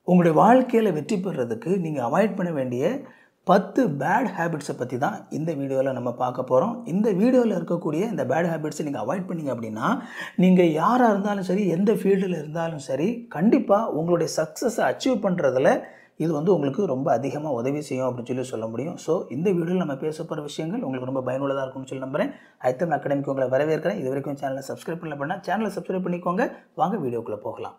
உங்களுடைய வாழ்க்கையில் வெற்றி பெறுறதுக்கு நீங்கள் அவாய்ட் பண்ண வேண்டிய 10 பேட் ஹேபிட்ஸை பற்றி தான் இந்த வீடியோவில் நம்ம பார்க்க போகிறோம். இந்த வீடியோவில் இருக்கக்கூடிய இந்த பேட் ஹேபிட்ஸை நீங்கள் அவாய்ட் பண்ணிங்க அப்படின்னா, நீங்கள் யாராக இருந்தாலும் சரி, எந்த ஃபீல்டில் இருந்தாலும் சரி, கண்டிப்பாக உங்களுடைய சக்ஸஸை அச்சீவ் பண்ணுறதுல இது உங்களுக்கு ரொம்ப அதிகமாக உதவி செய்யும் அப்படின்னு சொல்ல முடியும். ஸோ இந்த வீடியோவில் நம்ம பேச போகிற விஷயங்கள் உங்களுக்கு ரொம்ப பயனுள்ளதாக இருக்கும்னு சொல்லி நம்புகிறேன். ஐத்தம் அகாடமிக்கு உங்களை வரவேற்கிறேன். இது வரைக்கும் சேனலை சப்ஸ்கிரைப் பண்ணல சேனலை சப்ஸ்கிரைப் பண்ணிக்கோங்க. வாங்க வீடியோக்குள்ளே போகலாம்.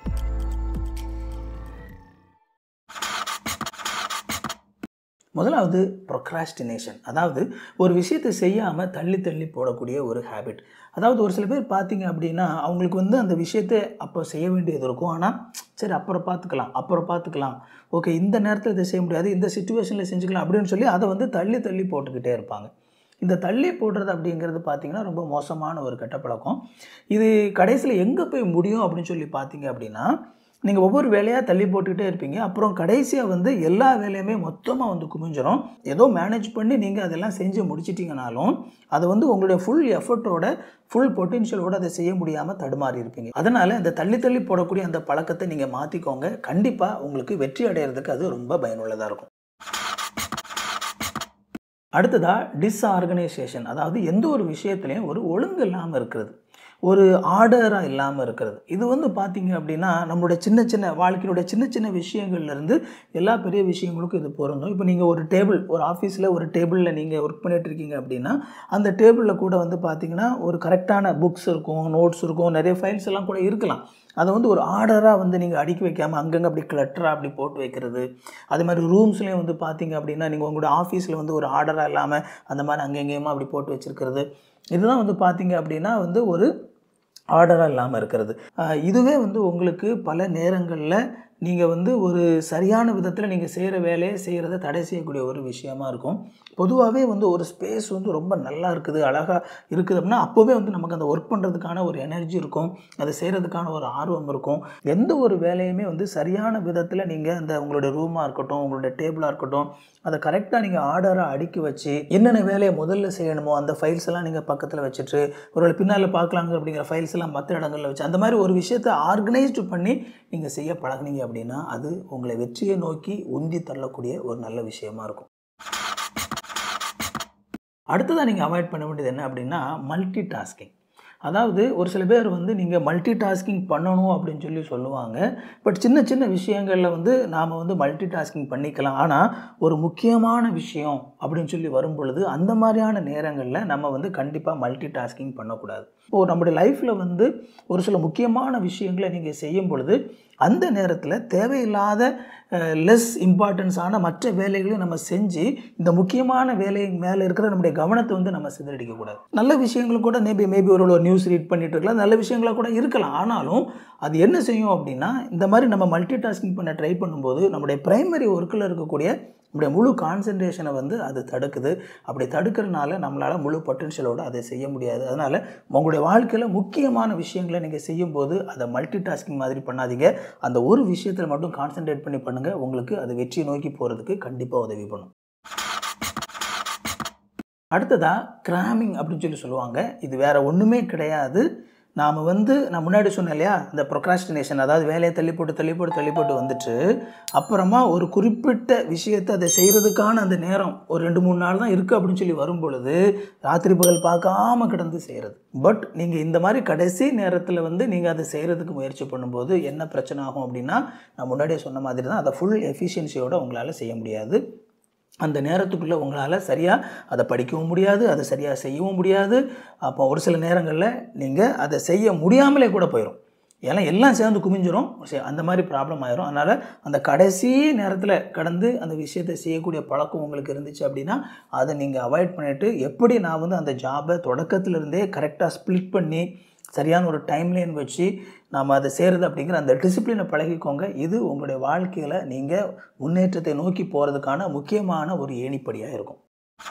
முதலாவது ப்ரொக்ராஸ்டினேஷன், அதாவது ஒரு விஷயத்தை செய்யாமல் தள்ளி போடக்கூடிய ஒரு ஹேபிட். அதாவது ஒரு சில பேர் பார்த்தீங்க அப்படின்னா அவங்களுக்கு அந்த விஷயத்தை அப்போ செய்ய வேண்டியது இருக்கும். ஆனால் சரி அப்புறம் பார்த்துக்கலாம், ஓகே இந்த நேரத்தில் இதை செய்ய முடியாது, இந்த சிச்சுவேஷனில் செஞ்சுக்கலாம் அப்படின்னு சொல்லி அதை தள்ளி போட்டுக்கிட்டே இருப்பாங்க. இந்த தள்ளி போடுறது அப்படிங்கிறது பார்த்திங்கன்னா ரொம்ப மோசமான ஒரு கெட்ட பழக்கம். இது கடைசியில் எங்கே போய் முடியும் அப்படின்னு சொல்லி பார்த்தீங்க அப்படின்னா, நீங்கள் ஒவ்வொரு வேலையாக தள்ளி போட்டுக்கிட்டே இருப்பீங்க. அப்புறம் கடைசியாக எல்லா வேலையுமே மொத்தமாக குமிஞ்சிடும். ஏதோ மேனேஜ் பண்ணி நீங்கள் அதெல்லாம் செஞ்சு முடிச்சிட்டிங்கனாலும் அதை உங்களுடைய ஃபுல் எஃபர்ட்டோட ஃபுல் பொட்டென்ஷியலோடு அதை செய்ய முடியாமல் தடுமாறி இருப்பீங்க. அதனால் இந்த தள்ளி போடக்கூடிய அந்த பழக்கத்தை நீங்கள் மாற்றிக்கோங்க. கண்டிப்பாக உங்களுக்கு வெற்றி அடைகிறதுக்கு அது ரொம்ப பயனுள்ளதாக இருக்கும். அடுத்ததாக டிஸ்ஆர்கனைசேஷன், அதாவது எந்த ஒரு விஷயத்துலையும் ஒரு ஒழுங்கு இல்லாமல் இருக்கிறது, ஒரு ஆர்டராக இல்லாமல் இருக்கிறது. இது பார்த்தீங்க அப்படின்னா நம்மளுடைய சின்ன வாழ்க்கையினுடைய சின்ன விஷயங்கள்லேருந்து எல்லா பெரிய விஷயங்களுக்கும் இது பொருந்தும். இப்போ நீங்கள் ஒரு ஆஃபீஸில் ஒரு டேபிளில் நீங்கள் ஒர்க் பண்ணிகிட்டு இருக்கீங்க அப்படின்னா, அந்த டேபிளில் கூட பார்த்தீங்கன்னா ஒரு கரெக்டான புக்ஸ் இருக்கும், நோட்ஸ் இருக்கும், நிறைய ஃபைல்ஸ் எல்லாம் கூட இருக்கலாம். அதை ஒரு ஆர்டராக நீங்கள் அடுக்கி வைக்காமல் அங்கங்கே அப்படி கிளட்டராக அப்படி போட்டு வைக்கிறது. அதே மாதிரி ரூம்ஸ்லேயும் பார்த்தீங்க அப்படின்னா நீங்கள் உங்களோட ஆஃபீஸில் ஒரு ஆர்டராக இல்லாமல் அந்த மாதிரி அங்கெங்கேயுமா அப்படி போட்டு வச்சுருக்கிறது. இதுதான் பார்த்தீங்க அப்படின்னா ஒரு ஆர்டராக இல்லாமல் இருக்கிறது. இதுவே உங்களுக்கு பல நேரங்களில் நீங்கள் ஒரு சரியான விதத்தில் நீங்கள் செய்கிற வேலையை செய்கிறத தடை செய்யக்கூடிய ஒரு விஷயமா இருக்கும். பொதுவாகவே ஒரு ஸ்பேஸ் ரொம்ப நல்லா இருக்குது, அழகாக இருக்குது அப்படின்னா அப்போவே நமக்கு அந்த ஒர்க் பண்ணுறதுக்கான ஒரு எனர்ஜி இருக்கும், அதை செய்கிறதுக்கான ஒரு ஆர்வம் இருக்கும். எந்த ஒரு வேலையுமே சரியான விதத்தில் நீங்கள் அந்த உங்களுடைய ரூமாக இருக்கட்டும், உங்களுடைய டேபிளாக இருக்கட்டும், அதை கரெக்டாக நீங்கள் ஆர்டராக அடுக்கி வச்சு என்னென்ன வேலையை முதல்ல செய்யணுமோ அந்த ஃபைல்ஸ் எல்லாம் நீங்கள் பக்கத்தில் வச்சுட்டு ஒரு பின்னால் பார்க்கலாங்க அப்படிங்கிற ஃபைல்ஸ் எல்லாம் மற்ற இடங்களில் வச்சு அந்த மாதிரி ஒரு விஷயத்தை ஆர்கனைஸ்டு பண்ணி நீங்கள் செய்ய பழகுனீங்க அப்படின்னா அது உங்களை வெற்றியை நோக்கி உந்தி தள்ளக்கூடிய ஒரு நல்ல விஷயமா இருக்கும். அடுத்ததாக நீங்கள் அவாய்ட் பண்ண வேண்டியது என்ன அப்படின்னா மல்டி டாஸ்கிங். அதாவது ஒரு சில பேர் நீங்கள் மல்டி டாஸ்கிங் பண்ணணும் அப்படின்னு சொல்லுவாங்க. பட் சின்ன விஷயங்களில் நாம் மல்டி டாஸ்கிங் பண்ணிக்கலாம். ஆனால் ஒரு முக்கியமான விஷயம் அப்படின்னு வரும் பொழுது அந்த மாதிரியான நேரங்களில் நம்ம கண்டிப்பாக மல்டி டாஸ்கிங் பண்ணக்கூடாது. இப்போது நம்முடைய லைஃப்பில் ஒரு சில முக்கியமான விஷயங்களை நீங்கள் செய்யும் பொழுது அந்த நேரத்தில் தேவையில்லாத லெஸ் இம்பார்ட்டன்ஸான மற்ற வேலைகளையும் நம்ம செஞ்சு இந்த முக்கியமான வேலை மேலே இருக்கிற நம்முடைய கவனத்தை நம்ம சிதறடிக்கக்கூடாது. நல்ல விஷயங்களும் கூட மேபி ஒரு நியூஸ் ரீட் பண்ணிட்டு இருக்கலாம், நல்ல விஷயங்களாக கூட இருக்கலாம். ஆனாலும் அது என்ன செய்யும் அப்படின்னா இந்த மாதிரி நம்ம மல்டி டாஸ்கிங் பண்ண ட்ரை பண்ணும்போது நம்முடைய பிரைமரி ஒர்க்கில் இருக்கக்கூடிய நம்முடைய முழு கான்சன்ட்ரேஷனை அது தடுக்குது. அப்படி தடுக்கிறதுனால நம்மளால் முழு பொட்டென்ஷியலோடு அதை செய்ய முடியாது. அதனால் உங்களுடைய வாழ்க்கையில் முக்கியமான விஷயங்களை நீங்கள் செய்யும்போது அதை மல்டி டாஸ்கிங் மாதிரி பண்ணாதீங்க. அந்த ஒரு விஷயத்தில் மட்டும் கான்சன்ட்ரேட் பண்ணி பண்ணுங்கள். உங்களுக்கு அது வெற்றியை நோக்கி போகிறதுக்கு கண்டிப்பாக உதவி பண்ணும். அடுத்ததாக கிராமிங் அப்படின்னு சொல்லுவாங்க. இது வேறு ஒன்றுமே கிடையாது. நாம் நான் முன்னாடி சொன்னேன் இல்லையா, இந்த ப்ரொக்ராஸ்டினேஷன், அதாவது வேலையை தள்ளி போட்டு வந்துட்டு அப்புறமா ஒரு குறிப்பிட்ட விஷயத்தை அதை செய்கிறதுக்கான அந்த நேரம் ஒரு 2-3 நாள் தான் இருக்குது அப்படின்னு வரும் பொழுது ராத்திரி பகல் பார்க்காம கிடந்து செய்கிறது. பட் நீங்கள் இந்த மாதிரி கடைசி நேரத்தில் நீங்கள் அதை செய்கிறதுக்கு முயற்சி பண்ணும்போது என்ன பிரச்சனை ஆகும் அப்படின்னா, நான் முன்னாடியே சொன்ன மாதிரி தான், அதை ஃபுல் எஃபிஷியன்சியோடு உங்களால் செய்ய முடியாது. அந்த நேரத்துக்குள்ளே உங்களால் சரியாக அதை படிக்கவும் முடியாது, அதை சரியாக செய்யவும் முடியாது. அப்போ ஒரு சில நேரங்களில் நீங்கள் அதை செய்ய முடியாமலே கூட போயிடும். ஏன்னா எல்லாம் சேர்ந்து குமிஞ்சிரும், அந்த மாதிரி ப்ராப்ளம் ஆயிரும். அதனால் அந்த கடைசி நேரத்தில் கடந்து அந்த விஷயத்தை செய்யக்கூடிய பழக்கம் உங்களுக்கு இருந்துச்சு அப்படின்னா அதை நீங்கள் அவாய்ட் பண்ணிவிட்டு எப்படி நான் அந்த ஜாபை தொடக்கத்திலிருந்தே கரெக்டாக ஸ்ப்ளிட் பண்ணி சரியான ஒரு டைம்லைன் வச்சு நாம் அதை செய்கிறது அப்படிங்கிற அந்த டிசிப்ளினை பழகிக்கோங்க. இது உங்களுடைய வாழ்க்கையில் நீங்கள் முன்னேற்றத்தை நோக்கி போகிறதுக்கான முக்கியமான ஒரு ஏணிப்படியாக இருக்கும்.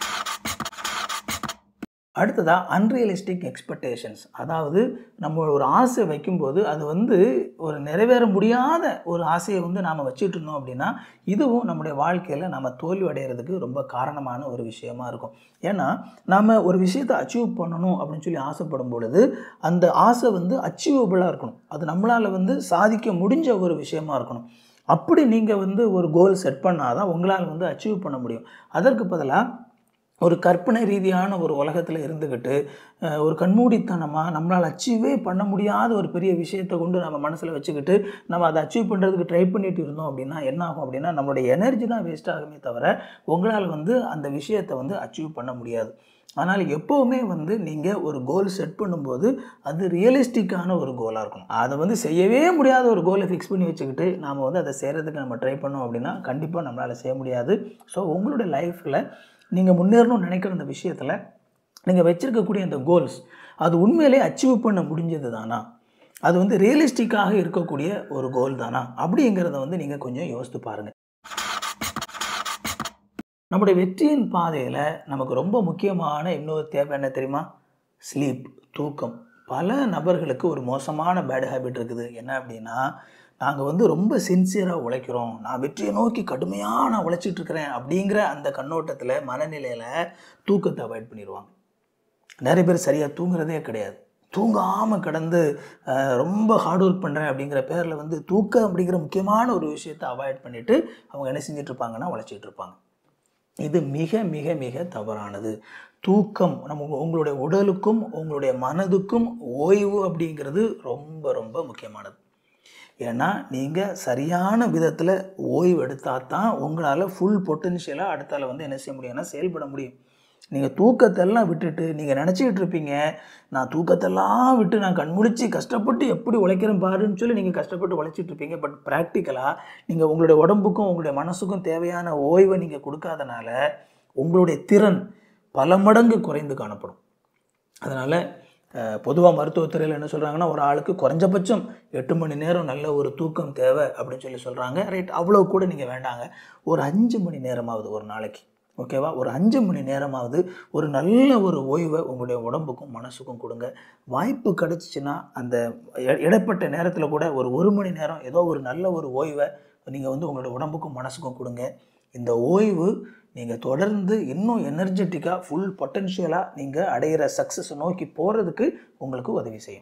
அடுத்ததாக அன்ரியலிஸ்டிக் எக்ஸ்பெக்டேஷன்ஸ், அதாவது நம்ம ஒரு ஆசை வைக்கும்போது அது ஒரு நிறைவேற முடியாத ஒரு ஆசையை நாம் வச்சுட்டு இருந்தோம் அப்படின்னா இதுவும் நம்முடைய வாழ்க்கையில் நம்ம தோல்வி அடைகிறதுக்கு ரொம்ப காரணமான ஒரு விஷயமா இருக்கும். ஏன்னா நம்ம ஒரு விஷயத்தை அச்சீவ் பண்ணணும் அப்படின்னு ஆசைப்படும் பொழுது அந்த ஆசை அச்சீவபிளாக இருக்கணும், அது நம்மளால் சாதிக்க முடிஞ்ச ஒரு விஷயமா இருக்கணும். அப்படி நீங்கள் வந்து ஒரு கோல் செட் பண்ணால் தான் உங்களால் வந்து அச்சீவ் பண்ண முடியும். அதற்கு பதிலாக ஒரு கற்பனை ரீதியான ஒரு உலகத்தில் இருந்துக்கிட்டு ஒரு கண்மூடித்தனமாக நம்மளால் அச்சீவே பண்ண முடியாத ஒரு பெரிய விஷயத்தை கொண்டு நம்ம மனசில் வச்சுக்கிட்டு நம்ம அதை அச்சீவ் பண்ணுறதுக்கு ட்ரை பண்ணிட்டு இருந்தோம் அப்படின்னா என்ன ஆகும் அப்படின்னா நம்மளுடைய எனர்ஜி தான் வேஸ்ட் ஆகுமே தவிர உங்களால் வந்து அந்த விஷயத்தை வந்து அச்சீவ் பண்ண முடியாது. ஆனால் எப்போவுமே வந்து நீங்கள் ஒரு கோல் செட் பண்ணும்போது அது ரியலிஸ்டிக்கான ஒரு கோலாக இருக்கணும். அதை வந்து செய்யவே முடியாத ஒரு கோலை ஃபிக்ஸ் பண்ணி வச்சுக்கிட்டு நாம் வந்து அதை செய்கிறதுக்கு நம்ம ட்ரை பண்ணோம் அப்படின்னா கண்டிப்பாக நம்மளால் செய்ய முடியாது. ஸோ உங்களுடைய லைஃப்பில் நீங்கள் முன்னேறணும்னு நினைக்கிற அந்த விஷயத்தில் நீங்கள் வச்சுருக்கக்கூடிய அந்த கோல்ஸ் அது உண்மையிலே அச்சீவ் பண்ண முடிஞ்சது தானா, அது வந்து ரியலிஸ்டிக்காக இருக்கக்கூடிய ஒரு கோல் தானா அப்படிங்கிறத வந்து நீங்கள் கொஞ்சம் யோசித்து பாருங்கள். நம்முடைய வெற்றியின் பாதையில் நமக்கு ரொம்ப முக்கியமான இன்னொரு தேவை என்ன தெரியுமா? ஸ்லீப், தூக்கம். பல நபர்களுக்கு ஒரு மோசமான பேட் ஹேபிட் இருக்குது. என்ன அப்படின்னா, நாங்கள் வந்து ரொம்ப சின்சியராக உழைக்கிறோம், நான் வெற்றியை நோக்கி கடுமையாக நான் உழைச்சிட்ருக்கிறேன் அப்படிங்கிற அந்த கண்ணோட்டத்தில் மனநிலையில் தூக்கத்தை அவாய்ட் பண்ணிடுவாங்க. நிறைய பேர் சரியாக தூங்குறதே கிடையாது. தூங்காமல் கடந்து ரொம்ப ஹார்ட் ஒர்க் பண்ணுறேன் அப்படிங்கிற பேரில் வந்து தூக்கம் அப்படிங்கிற முக்கியமான ஒரு விஷயத்தை அவாய்ட் பண்ணிவிட்டு அவங்க என்ன செஞ்சிட்ருப்பாங்கன்னா உழைச்சிட்டு இருப்பாங்க. இது மிக மிக மிக தவறானது. தூக்கம் உங்களுடைய உடலுக்கும் உங்களுடைய மனதுக்கும் ஓய்வு அப்படிங்கிறது ரொம்ப ரொம்ப முக்கியமானது. ஏன்னா நீங்கள் சரியான விதத்தில் ஓய்வு எடுத்தால் தான் உங்களால் ஃபுல் பொட்டென்ஷியலாக அடுத்தால வந்து என்ன செய்ய முடியும்னா செயல்பட முடியும். நீங்கள் தூக்கத்தெல்லாம் விட்டுட்டு நீங்கள் நினச்சிக்கிட்டு இருப்பீங்க, நான் தூக்கத்தெல்லாம் விட்டு நான் கண்முழிச்சு கஷ்டப்பட்டு எப்படி உழைக்கிறேன் பாருன்னு சொல்லி நீங்கள் கஷ்டப்பட்டு உழைச்சிட்டு இருப்பீங்க. பட் ப்ராக்டிக்கலாக நீங்கள் உங்களுடைய உடம்புக்கும் உங்களுடைய மனசுக்கும் தேவையான ஓய்வை நீங்கள் கொடுக்காதனால உங்களுடைய திறன் பல மடங்கு குறைந்து காணப்படும். அதனால் பொதுவாக மருத்துவத்துறையில் என்ன சொல்கிறாங்கன்னா, ஒரு ஆளுக்கு குறைஞ்சபட்சம் 8 மணி நேரம் நல்ல ஒரு தூக்கம் தேவை அப்படின்னு சொல்லி சொல்கிறாங்க. ரைட், அவ்வளோ கூட நீங்கள் வேண்டாங்க, ஒரு 5 மணி நேரமாவது ஒரு நாளைக்கு, ஓகேவா, ஒரு 5 மணி நேரமாவது ஒரு நல்ல ஒரு ஓய்வை உங்களுடைய உடம்புக்கும் மனசுக்கும் கொடுங்க. வாய்ப்பு கிடச்சிச்சின்னா அந்த இடைப்பட்ட நேரத்தில் கூட ஒரு மணி நேரம் ஏதோ ஒரு நல்ல ஒரு ஓய்வை நீங்கள் வந்து உங்களுடைய உடம்புக்கும் மனசுக்கும் கொடுங்க. இந்த ஓய்வு நீங்கள் தொடர்ந்து இன்னும் எனர்ஜெட்டிக்காக ஃபுல் பொட்டென்ஷியலாக நீங்கள் அடைகிற சக்ஸஸை நோக்கி போகிறதுக்கு உங்களுக்கு உதவி செய்யும்.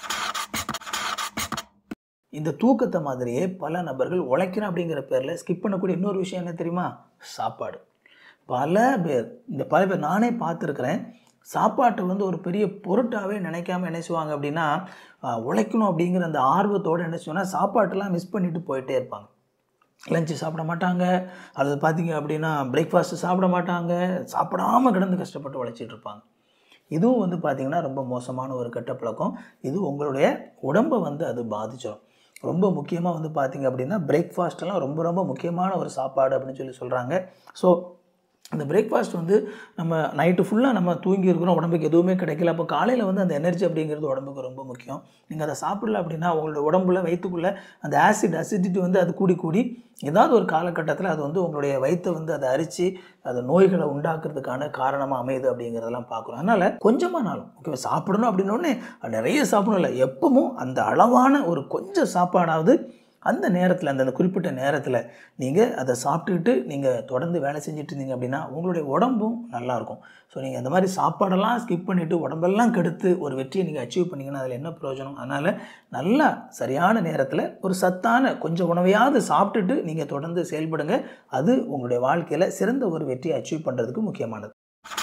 இந்த தூக்கத்தை மாதிரியே பல நபர்கள் உழைக்கிறேன் அப்படிங்கிற பேரில் ஸ்கிப் பண்ணக்கூடிய இன்னொரு விஷயம் என்ன தெரியுமா? சாப்பாடு. பல பேர் நானே பார்த்துருக்குறேன், சாப்பாட்டை வந்து ஒரு பெரிய பொருட்டாகவே நினைக்காம என்ன செய்வாங்க அப்படின்னா, உழைக்கணும் அப்படிங்கிற அந்த ஆர்வத்தோடு என்ன செய்வாங்கன்னா சாப்பாட்டெல்லாம் மிஸ் பண்ணிட்டு போயிட்டே இருப்பாங்க. லஞ்சு சாப்பிட மாட்டாங்க, அல்லது பார்த்திங்க அப்படின்னா பிரேக்ஃபாஸ்ட்டு சாப்பிட மாட்டாங்க, சாப்பிடாமல் கிடந்து கஷ்டப்பட்டு உழைச்சிட்டு இருப்பாங்க. இதுவும் வந்து பார்த்திங்கன்னா ரொம்ப மோசமான ஒரு கெட்ட பழக்கம். இது உங்களுடைய உடம்பை வந்து அது பாதிச்சிடும். ரொம்ப முக்கியமாக வந்து பார்த்திங்க அப்படின்னா பிரேக்ஃபாஸ்ட்டெல்லாம் ரொம்ப ரொம்ப முக்கியமான ஒரு சாப்பாடு அப்படின்னு சொல்லி சொல்கிறாங்க. ஸோ அந்த பிரேக்ஃபாஸ்ட் வந்து நம்ம நைட்டு ஃபுல்லாக நம்ம தூங்கி இருக்கிறோம், உடம்புக்கு எதுவுமே கிடைக்கல. அப்போ காலையில் வந்து அந்த எனர்ஜி அப்படிங்கிறது உடம்புக்கு ரொம்ப முக்கியம். நீங்கள் அதை சாப்பிடல அப்படின்னா உங்களோட உடம்புல வயிற்றுக்குள்ளே அந்த அசிடிட்டி வந்து அது கூடி ஏதாவது ஒரு காலகட்டத்தில் அது வந்து உங்களுடைய வயிற்றை வந்து அதை அரித்து அது நோய்களை உண்டாக்குறதுக்கான காரணமாக அமையுது அப்படிங்கிறதெல்லாம் பார்க்குறோம். அதனால் கொஞ்சமானாலும் ஓகே சாப்பிடணும் அப்படின்னோடனே நிறைய சாப்பிடணும் இல்லை, எப்பவும் அந்த அளவான ஒரு கொஞ்சம் சாப்பாடாவது அந்த நேரத்தில் அந்த குறிப்பிட்ட நேரத்தில் நீங்கள் அதை சாப்பிட்டுக்கிட்டு நீங்கள் தொடர்ந்து வேலை செஞ்சுட்டு இருந்தீங்க அப்படின்னா உங்களுடைய உடம்பும் நல்லாயிருக்கும். ஸோ நீங்கள் அந்த மாதிரி சாப்பாடெல்லாம் ஸ்கிப் பண்ணிவிட்டு உடம்பெல்லாம் கெடுத்து ஒரு வெற்றியை நீங்கள் அச்சீவ் பண்ணிங்கன்னா அதில் என்ன பிரயோஜனம்? அதனால் நல்லா சரியான நேரத்தில் ஒரு சத்தான கொஞ்சம் உணவையாவது சாப்பிட்டுட்டு நீங்கள் தொடர்ந்து செயல்படுங்க. அது உங்களுடைய வாழ்க்கையில் சிறந்த ஒரு வெற்றியை அச்சீவ் பண்ணுறதுக்கு முக்கியமானது.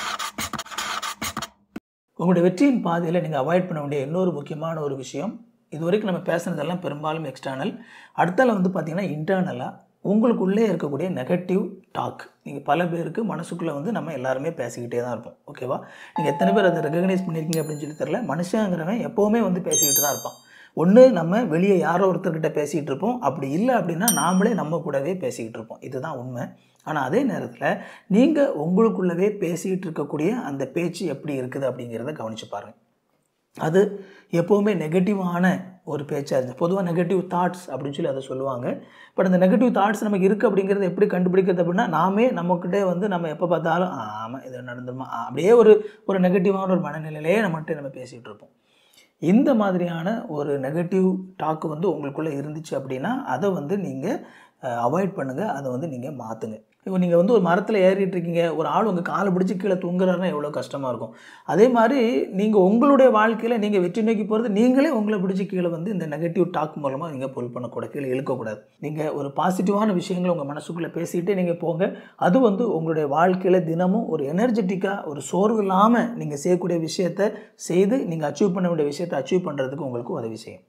உங்களுடைய வெற்றியின் பாதையில் நீங்கள் அவாய்ட் பண்ண வேண்டிய இன்னொரு முக்கியமான ஒரு விஷயம், இது வரைக்கும் நம்ம பேசுனதெல்லாம் பெரும்பாலும் எக்ஸ்டர்னல். அடுத்தால வந்து பார்த்திங்கன்னா இன்டர்னலாக உங்களுக்குள்ளே இருக்கக்கூடிய நெகட்டிவ் டாக். நீங்கள் பல பேருக்கு மனசுக்குள்ளே வந்து நம்ம எல்லாருமே பேசிக்கிட்டே தான் இருப்போம், ஓகேவா? நீங்கள் எத்தனை பேர் அதை ரெகக்னைஸ் பண்ணியிருக்கீங்க அப்படின்னு சொல்லி தெரில. மனுஷங்கிறவன் எப்போவுமே வந்து பேசிக்கிட்டு தான் இருப்பான். ஒன்று நம்ம வெளியே யாரோ ஒருத்தர்கிட்ட பேசிகிட்டு இருப்போம், அப்படி இல்லை அப்படின்னா நாமளே நம்ம கூடவே பேசிக்கிட்டு இருப்போம். இதுதான் உண்மை. ஆனால் அதே நேரத்தில் நீங்கள் உங்களுக்குள்ளவே பேசிக்கிட்டு இருக்கக்கூடிய அந்த பேச்சு எப்படி இருக்குது அப்படிங்கிறத கவனித்து பாருங்கள். அது எப்போவுமே நெகட்டிவான ஒரு பேச்சாக இருந்துச்சு. பொதுவாக நெகட்டிவ் தாட்ஸ் அப்படின்னு சொல்லி அதை சொல்லுவாங்க. பட் அந்த நெகட்டிவ் தாட்ஸ் நமக்கு இருக்குது அப்படிங்கிறது எப்படி கண்டுபிடிக்கிறது அப்படின்னா, நாமே நம்மக்கிட்டே வந்து நம்ம எப்போ பார்த்தாலும் ஆமாம் இது நடந்துருமா அப்படியே ஒரு நெகட்டிவான ஒரு மனநிலையிலேயே நம்மகிட்ட நம்ம பேசிகிட்டு இருப்போம். இந்த மாதிரியான ஒரு நெகட்டிவ் டாக்கு வந்து உங்களுக்குள்ளே இருந்துச்சு அப்படின்னா அதை வந்து நீங்கள் அவாய்ட் பண்ணுங்கள், அதை வந்து நீங்கள் மாற்றுங்க. இப்போ நீங்கள் வந்து ஒரு மரத்தில் ஏறிட்டு இருக்கீங்க, ஒரு ஆள் உங்கள் காலை பிடிச்சி கீழே தூங்குறாருன்னா எவ்வளோ கஷ்டமாக இருக்கும். அதே மாதிரி நீங்கள் உங்களுடைய வாழ்க்கையில் நீங்கள் வெற்றி நோக்கி போகிறது, நீங்களே உங்களை பிடிச்சி கீழே வந்து இந்த நெகட்டிவ் டாக் மூலமாக நீங்கள் புல் பண்ணக்கூடாது, கீழே இழுக்கக்கூடாது. நீங்கள் ஒரு பாசிட்டிவான விஷயங்களை உங்கள் மனசுக்குள்ளே பேசிகிட்டே நீங்கள் போங்க. அது வந்து உங்களுடைய வாழ்க்கையில் தினமும் ஒரு எனர்ஜெட்டிக்காக, ஒரு சோர்வு இல்லாமல் நீங்கள் செய்யக்கூடிய விஷயத்தை செய்து நீங்கள் அச்சீவ் பண்ண வேண்டிய விஷயத்தை அச்சீவ் பண்ணுறதுக்கு உங்களுக்கு உதவி செய்யும்.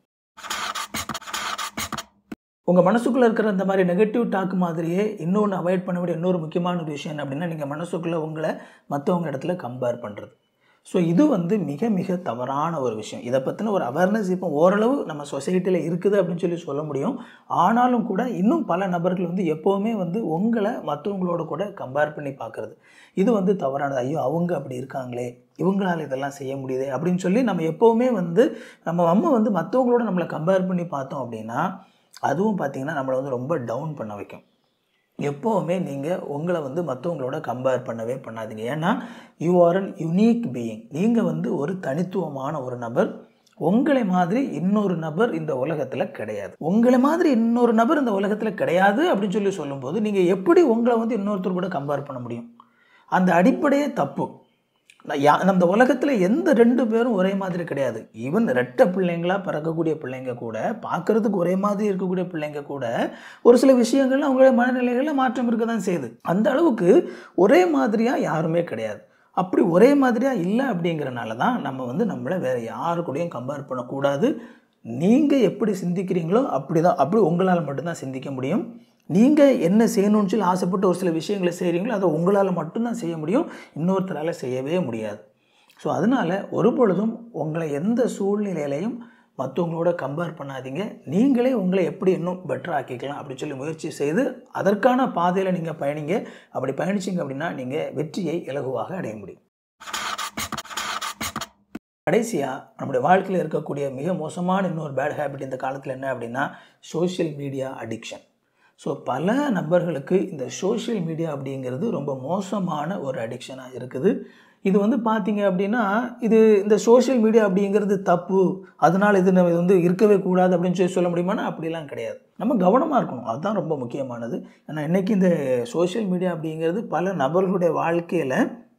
உங்கள் மனசுக்குள்ளே இருக்கிற இந்த மாதிரி நெகட்டிவ் டாக் மாதிரியே இன்னொன்று அவாய்ட் பண்ண வேண்டிய இன்னொரு முக்கியமான ஒரு விஷயம் என்ன அப்படின்னா, நீங்கள் மனசுக்குள்ளே உங்களை மற்றவங்க இடத்துல கம்பேர் பண்ணுறது. ஸோ இது வந்து மிக மிக தவறான ஒரு விஷயம். இதை பற்றின ஒரு அவேர்னஸ் இப்போ ஓரளவு நம்ம சொசைட்டியில் இருக்குது அப்படின்னு சொல்ல முடியும். ஆனாலும் கூட இன்னும் பல நபர்கள் வந்து எப்போவுமே வந்து உங்களை மற்றவங்களோட கூட கம்பேர் பண்ணி பார்க்குறது, இது வந்து தவறானது. ஐயோ அவங்க அப்படி இருக்காங்களே, இவங்களால் இதெல்லாம் செய்ய முடியுது அப்படின்னு சொல்லி நம்ம எப்போவுமே வந்து நம்ம வந்து மற்றவங்களோட நம்மளை கம்பேர் பண்ணி பார்த்தோம் அப்படின்னா, அதுவும் பார்த்திங்கன்னா நம்மளை வந்து ரொம்ப டவுன் பண்ண வைக்கும். எப்போவுமே நீங்கள் உங்களை வந்து மற்றவங்களோட கம்பேர் பண்ணவே பண்ணாதீங்க. ஏன்னா you are an unique being. நீங்கள் வந்து ஒரு தனித்துவமான ஒரு நபர். உங்களை மாதிரி இன்னொரு நபர் இந்த உலகத்தில் கிடையாது. உங்களை மாதிரி இன்னொரு நபர் இந்த உலகத்தில் கிடையாது அப்படின்னு சொல்லும்போது நீங்கள் எப்படி உங்களை வந்து இன்னொருத்தர் கூட கம்பேர் பண்ண முடியும்? அந்த அடிப்படையே தப்பு. நம்ம உலகத்தில் எந்த 2 பேரும் ஒரே மாதிரி கிடையாது. ஈவன் ரெட்டை பிள்ளைங்களாக பிறக்கக்கூடிய பிள்ளைங்க கூட, பார்க்குறதுக்கு ஒரே மாதிரி இருக்கக்கூடிய பிள்ளைங்க கூட ஒரு சில விஷயங்கள்ல அவங்களுடைய மனநிலைகளில் மாற்றம் இருக்க தான் செய்யுது. அந்த அளவுக்கு ஒரே மாதிரியாக யாருமே கிடையாது. அப்படி ஒரே மாதிரியாக இல்லை அப்படிங்கிறனால தான் நம்ம வந்து நம்மளை வேறு யாரு கூடயும் கம்பேர் பண்ணக்கூடாது. நீங்கள் எப்படி சிந்திக்கிறீங்களோ அப்படி உங்களால் மட்டும்தான் சிந்திக்க முடியும். நீங்கள் என்ன செய்யணும்னு சொல்லி ஆசைப்பட்டு ஒரு சில விஷயங்களை செய்கிறீங்களோ அதை உங்களால் மட்டும்தான் செய்ய முடியும், இன்னொருத்தரால் செய்யவே முடியாது. ஸோ அதனால் ஒரு பொழுதும் உங்களை எந்த சூழ்நிலையிலையும் மற்றவங்களோட கம்பேர் பண்ணாதீங்க. நீங்களே உங்களை எப்படி இன்னும் பெட்டர் ஆக்கிக்கலாம் அப்படின்னு சொல்லி முயற்சி செய்து அதற்கான பாதையில் நீங்கள் பயணிங்க. அப்படி பயணிச்சிங்க அப்படின்னா நீங்கள் வெற்றியை இலகுவாக அடைய முடியும். கடைசியாக நம்முடைய வாழ்க்கையில் இருக்கக்கூடிய மிக மோசமான இன்னொரு பேட் ஹேபிட் இந்த காலத்தில் என்ன அப்படின்னா, சோஷியல் மீடியா அடிக்ஷன். ஸோ பல நபர்களுக்கு இந்த சோஷியல் மீடியா அப்படிங்கிறது ரொம்ப மோசமான ஒரு அடிக்ஷனாக இருக்குது. இது வந்து பார்த்திங்க அப்படின்னா, இந்த சோஷியல் மீடியா அப்படிங்கிறது தப்பு, அதனால் இது நம்ம வந்து இருக்கவே கூடாது அப்படின்னு சொல்ல முடியுமானா அப்படிலாம் கிடையாது. நம்ம கவனமாக இருக்கணும், அதுதான் ரொம்ப முக்கியமானது. ஏன்னா இன்றைக்கி இந்த சோஷியல் மீடியா அப்படிங்கிறது பல நபர்களுடைய வாழ்க்கையில்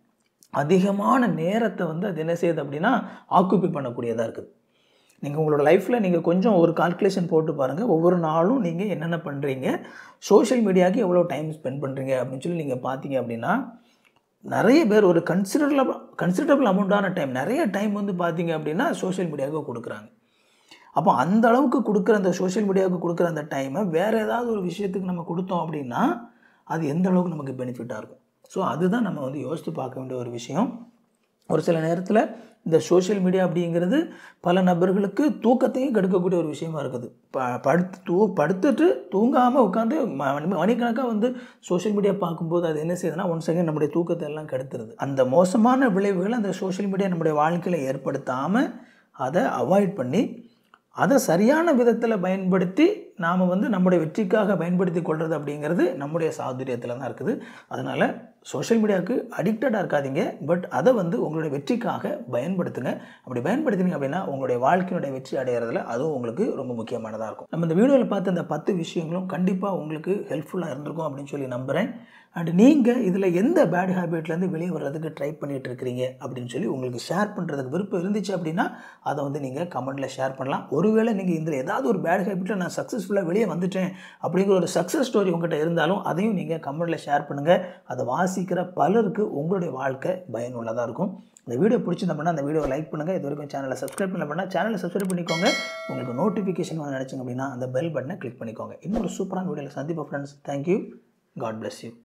அதிகமான நேரத்தை வந்து அது என்ன செய்யுது அப்படின்னா ஆக்குப்பை பண்ணக்கூடியதாக இருக்குது. நீங்கள் உங்களோட லைஃப்பில் நீங்கள் கொஞ்சம் ஒரு கால்குலேஷன் போட்டு பாருங்கள். ஒவ்வொரு நாளும் நீங்கள் என்னென்ன பண்ணுறீங்க, சோஷியல் மீடியாவுக்கு எவ்வளோ டைம் ஸ்பெண்ட் பண்ணுறீங்க அப்படின்னு சொல்லி நீங்கள் பார்த்தீங்க அப்படின்னா, நிறைய பேர் ஒரு கன்சிடரபிள் அமௌண்ட்டான டைம், நிறைய டைம் வந்து பார்த்தீங்க அப்படின்னா சோஷியல் மீடியாவுக்கு கொடுக்குறாங்க. அப்போ அந்த அளவுக்கு கொடுக்குற அந்த சோஷியல் மீடியாவுக்கு கொடுக்குற அந்த டைமை வேறு ஏதாவது ஒரு விஷயத்துக்கு நம்ம கொடுத்தோம் அப்படின்னா அது எந்த அளவுக்கு நமக்கு பெனிஃபிட்டாக இருக்கும். ஸோ அதுதான் நம்ம வந்து யோசித்து பார்க்க வேண்டிய ஒரு விஷயம். ஒரு சில நேரத்தில் இந்த சோஷியல் மீடியா அப்படிங்கிறது பல நபர்களுக்கு தூக்கத்தையும் கெடுக்கக்கூடிய ஒரு விஷயமா இருக்குது. படுத்துட்டு தூங்காமல் உட்காந்து மணிக்கணக்காக வந்து சோஷியல் மீடியா பார்க்கும்போது அது என்ன செய்யுதுன்னா ஒன் செகண்ட் நம்முடைய தூக்கத்தை எல்லாம் கெடுத்துருது. அந்த மோசமான விளைவுகளை அந்த சோஷியல் மீடியா நம்முடைய வாழ்க்கையில் ஏற்படுத்தாமல் அதை அவாய்ட் பண்ணி அதை சரியான விதத்தில் பயன்படுத்தி நாம் வந்து நம்முடைய வெற்றிக்காக பயன்படுத்தி கொள்வது அப்படிங்கிறது நம்முடைய சாதுரியத்தில் தான் இருக்குது. அதனால் சோஷியல் மீடியாவுக்கு அடிக்டடாக இருக்காதீங்க, பட் அதை வந்து உங்களுடைய வெற்றிக்காக பயன்படுத்துங்க. அப்படி பயன்படுத்தினீங்க அப்படின்னா உங்களுடைய வாழ்க்கையினுடைய வெற்றி அடைகிறதுல அதுவும் உங்களுக்கு ரொம்ப முக்கியமானதாக இருக்கும். நம்ம இந்த வீடியோவில் பார்த்த இந்த 10 விஷயங்களும் கண்டிப்பாக உங்களுக்கு ஹெல்ப்ஃபுல்லாக இருந்திருக்கும் அப்படின்னு சொல்லி நம்புகிறேன். அண்ட் நீங்கள் இதில் எந்த பேட் ஹேபிட்லேருந்து வெளியே வர்றதுக்கு ட்ரை பண்ணிகிட்டு இருக்கிறீங்க அப்படின்னு சொல்லி உங்களுக்கு ஷேர் பண்ணுறதுக்கு விருப்பம் இருந்துச்சு அப்படின்னா அதை வந்து நீங்கள் கமெண்ட்டில் ஷேர் பண்ணலாம். ஒருவேளை நீங்கள் இதில் ஏதாவது ஒரு பேட் ஹேபிட்டில் நான் சக்ஸஸ்ஃபுல்லாக வெளியே வந்துட்டேன் அப்படிங்கிற ஒரு சக்ஸஸ் ஸ்டோரி உங்கள்கிட்ட இருந்தாலும் அதையும் நீங்கள் கமெண்ட்டில் ஷேர் பண்ணுங்கள். அதை வாசிக்கிற பலருக்கு உங்களுடைய வாழ்க்கை பயனுள்ளதாக இருக்கும். இந்த வீடியோ பிடிச்சிருந்தோம்னா அந்த வீடியோவை லைக் பண்ணுங்கள். இது வரைக்கும் சேனலை சப்ஸ்கிரைப் பண்ண சேனலை சப்ஸ்கிரைப் பண்ணிக்கோங்க. உங்களுக்கு நோட்டிஃபிகேஷன் நினச்சிங்க அப்படின்னா அந்த பெல் பட்டனை கிளிக் பண்ணிக்கோங்க. இன்னொரு சூப்பரான வீடியோவில் சந்திப்போம் friends. Thank you. God bless you.